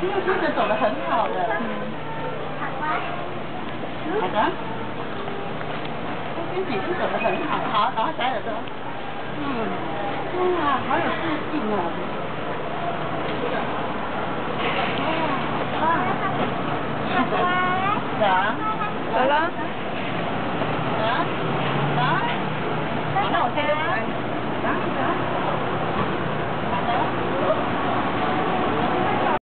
因为接着走得很好的。好的。这边姐姐走得很好，好，然后小耳朵。哇，好有自信哦。哇，好的。走了。